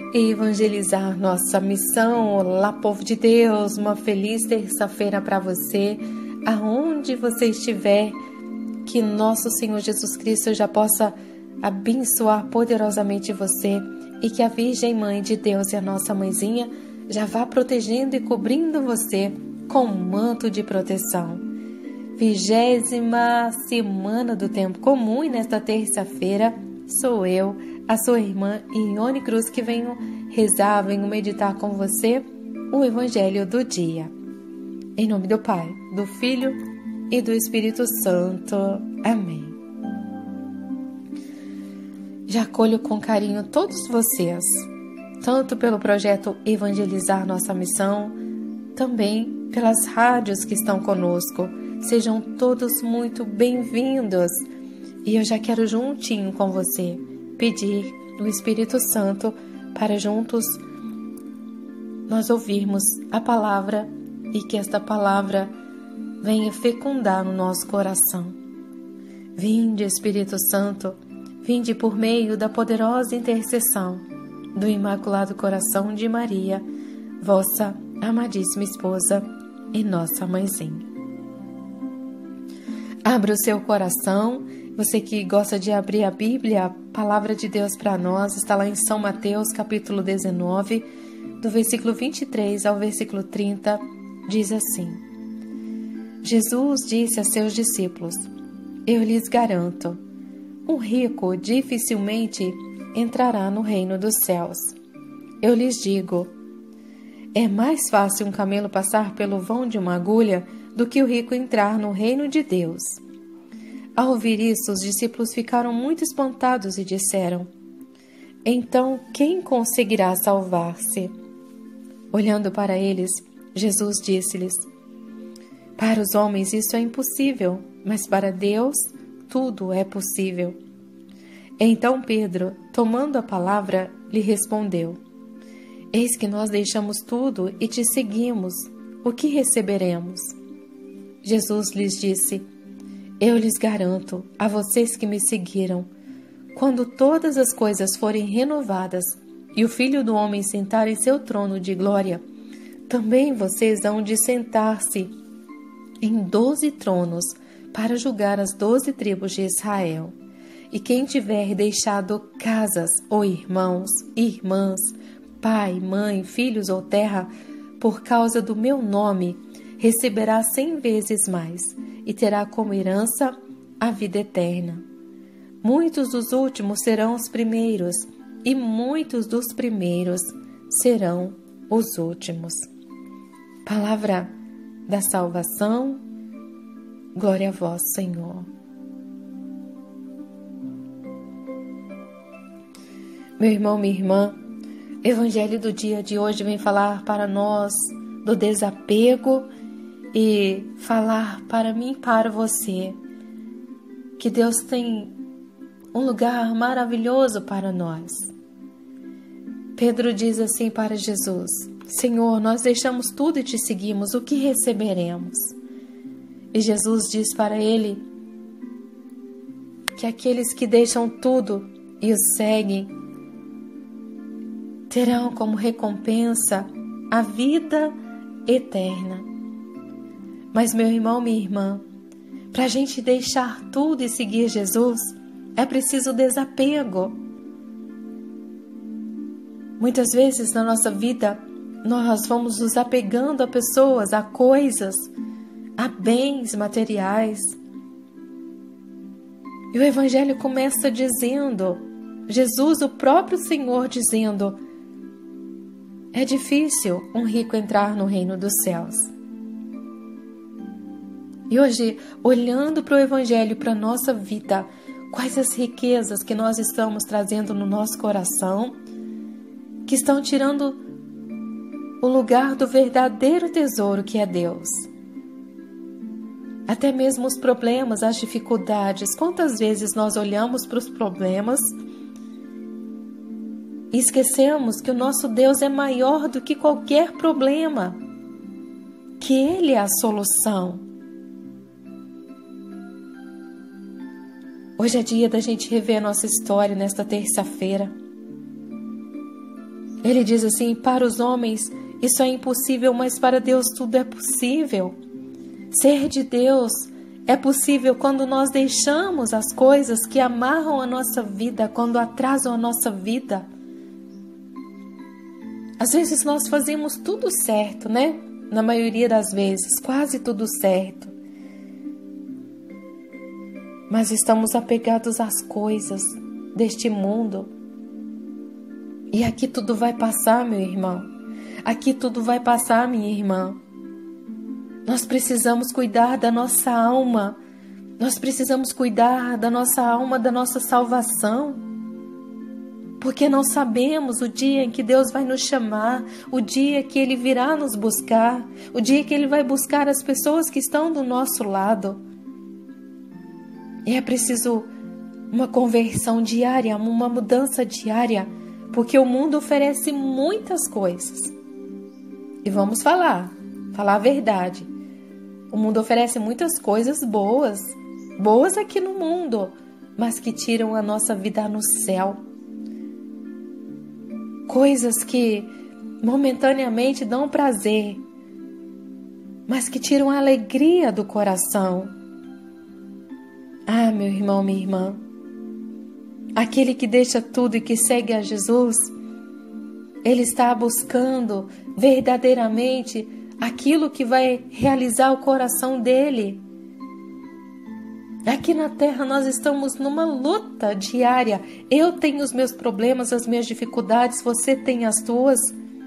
e evangelizar nossa missão. Olá, povo de Deus, uma feliz terça-feira para você, aonde você estiver, que nosso Senhor Jesus Cristo já possa abençoar poderosamente você e que a Virgem Mãe de Deus e a nossa mãezinha já vá protegendo e cobrindo você com um manto de proteção. 20ª semana do Tempo Comum e nesta terça-feira sou eu, a sua irmã Ione Cruz, que venho rezar, venho meditar com você o Evangelho do dia. Em nome do Pai, do Filho e do Espírito Santo. Amém. Já acolho com carinho todos vocês, tanto pelo projeto Evangelizar Nossa Missão, também pelas rádios que estão conosco. Sejam todos muito bem-vindos. E eu já quero juntinho com você pedir o Espírito Santo para juntos nós ouvirmos a palavra e que esta palavra venha fecundar no nosso coração. Vinde, Espírito Santo, vinde por meio da poderosa intercessão do Imaculado Coração de Maria, vossa amadíssima esposa e nossa mãezinha. Abra o seu coração. Você que gosta de abrir a Bíblia, a palavra de Deus para nós está lá em São Mateus, capítulo 19, do versículo 23 ao versículo 30, diz assim: Jesus disse a seus discípulos: Eu lhes garanto, um rico dificilmente entrará no reino dos céus. Eu lhes digo, é mais fácil um camelo passar pelo vão de uma agulha do que o rico entrar no reino de Deus. Ao ouvir isso, os discípulos ficaram muito espantados e disseram: Então, quem conseguirá salvar-se? Olhando para eles, Jesus disse-lhes: Para os homens isso é impossível, mas para Deus tudo é possível. Então Pedro, tomando a palavra, lhe respondeu: Eis que nós deixamos tudo e te seguimos. O que receberemos? Jesus lhes disse: Eu lhes garanto, a vocês que me seguiram, quando todas as coisas forem renovadas e o Filho do Homem sentar em seu trono de glória, também vocês hão de sentar-se em 12 tronos para julgar as 12 tribos de Israel. E quem tiver deixado casas ou irmãos, irmãs, pai, mãe, filhos ou terra, por causa do meu nome, receberá 100 vezes mais e terá como herança a vida eterna. Muitos dos últimos serão os primeiros, e muitos dos primeiros serão os últimos. Palavra da salvação, glória a vós, Senhor. Meu irmão, minha irmã, o Evangelho do dia de hoje vem falar para nós do desapego e falar para mim e para você que Deus tem um lugar maravilhoso para nós. Pedro diz assim para Jesus: Senhor, nós deixamos tudo e te seguimos, o que receberemos? E Jesus diz para ele que aqueles que deixam tudo e o seguem terão como recompensa a vida eterna. Mas, meu irmão, minha irmã, para a gente deixar tudo e seguir Jesus, é preciso desapego. Muitas vezes na nossa vida, nós vamos nos apegando a pessoas, a coisas, a bens materiais. E o Evangelho começa dizendo, Jesus, o próprio Senhor, dizendo: é difícil um rico entrar no reino dos céus. E hoje, olhando para o Evangelho, para a nossa vida, quais as riquezas que nós estamos trazendo no nosso coração, que estão tirando o lugar do verdadeiro tesouro que é Deus. Até mesmo os problemas, as dificuldades. Quantas vezes nós olhamos para os problemas e esquecemos que o nosso Deus é maior do que qualquer problema, que Ele é a solução. Hoje é dia da gente rever a nossa história nesta terça-feira. Ele diz assim: para os homens isso é impossível, mas para Deus tudo é possível. Ser de Deus é possível quando nós deixamos as coisas que amarram a nossa vida, quando atrasam a nossa vida. Às vezes nós fazemos tudo certo, né? Na maioria das vezes, quase tudo certo. Mas estamos apegados às coisas deste mundo. E aqui tudo vai passar, meu irmão. Aqui tudo vai passar, minha irmã. Nós precisamos cuidar da nossa alma. Nós precisamos cuidar da nossa alma, da nossa salvação. Porque não sabemos o dia em que Deus vai nos chamar, o dia que Ele virá nos buscar, o dia que Ele vai buscar as pessoas que estão do nosso lado. E é preciso uma conversão diária, uma mudança diária, porque o mundo oferece muitas coisas. E vamos falar a verdade. O mundo oferece muitas coisas boas aqui no mundo, mas que tiram a nossa vida no céu. Coisas que momentaneamente dão prazer, mas que tiram a alegria do coração. Ah, meu irmão, minha irmã, aquele que deixa tudo e que segue a Jesus, ele está buscando verdadeiramente aquilo que vai realizar o coração dele. Aqui na terra nós estamos numa luta diária. Eu tenho os meus problemas, as minhas dificuldades, você tem as suas.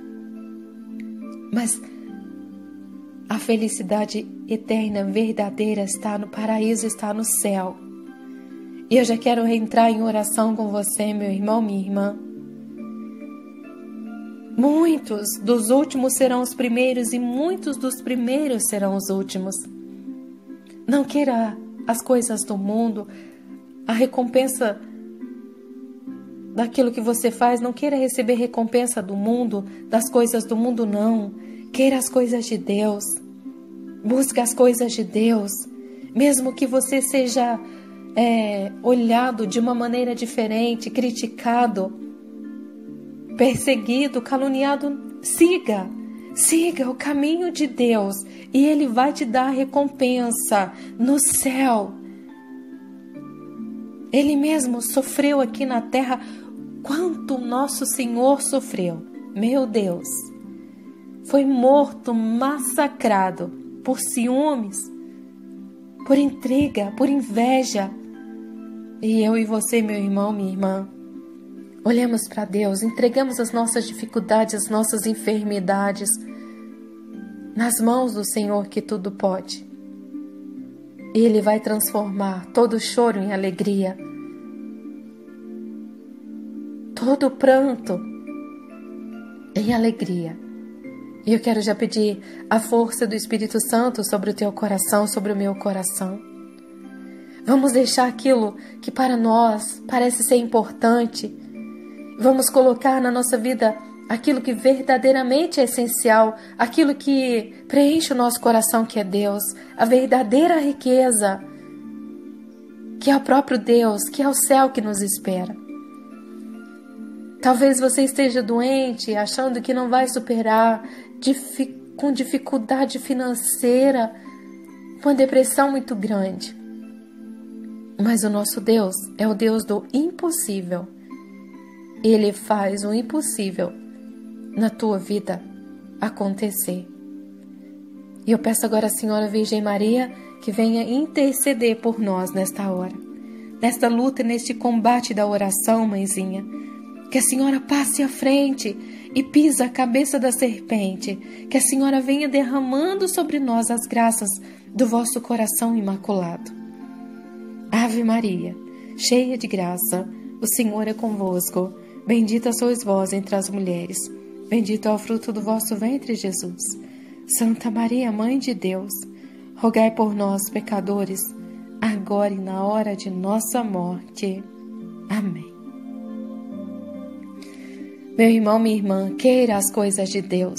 Mas a felicidade eterna, verdadeira, está no paraíso, está no céu. E eu já quero entrar em oração com você, meu irmão, minha irmã. Muitos dos últimos serão os primeiros e muitos dos primeiros serão os últimos. Não queira as coisas do mundo, a recompensa daquilo que você faz. Não queira receber recompensa do mundo, das coisas do mundo, não. Queira as coisas de Deus. Busque as coisas de Deus. Mesmo que você seja olhado de uma maneira diferente, criticado, perseguido, caluniado, siga o caminho de Deus e Ele vai te dar recompensa no céu. Ele mesmo sofreu aqui na terra quanto nosso Senhor sofreu. Meu Deus, foi morto, massacrado por ciúmes, por intriga, por inveja. E eu e você, meu irmão, minha irmã, olhamos para Deus, entregamos as nossas dificuldades, as nossas enfermidades nas mãos do Senhor que tudo pode. E Ele vai transformar todo choro em alegria, todo pranto em alegria. E eu quero já pedir a força do Espírito Santo sobre o teu coração, sobre o meu coração. Vamos deixar aquilo que para nós parece ser importante. Vamos colocar na nossa vida aquilo que verdadeiramente é essencial, aquilo que preenche o nosso coração, que é Deus, a verdadeira riqueza, que é o próprio Deus, que é o céu que nos espera. Talvez você esteja doente, achando que não vai superar, com dificuldade financeira, com depressão muito grande. Mas o nosso Deus é o Deus do impossível. Ele faz o impossível na tua vida acontecer. E eu peço agora à Senhora Virgem Maria que venha interceder por nós nesta hora, nesta luta, neste combate da oração, mãezinha. Que a Senhora passe à frente e pisa a cabeça da serpente. Que a Senhora venha derramando sobre nós as graças do vosso coração imaculado. Ave Maria, cheia de graça, o Senhor é convosco. Bendita sois vós entre as mulheres. Bendito é o fruto do vosso ventre, Jesus. Santa Maria, Mãe de Deus, rogai por nós, pecadores, agora e na hora de nossa morte. Amém. Meu irmão, minha irmã, queira as coisas de Deus.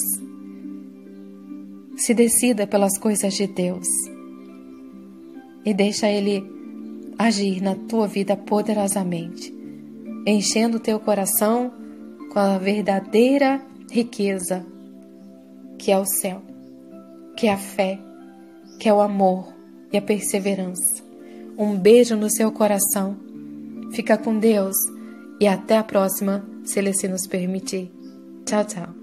Se decida pelas coisas de Deus. E deixa Ele agir na tua vida poderosamente, enchendo o teu coração com a verdadeira riqueza, que é o céu, que é a fé, que é o amor e a perseverança. Um beijo no seu coração. Fica com Deus e até a próxima, se Ele assim nos permitir. Tchau, tchau.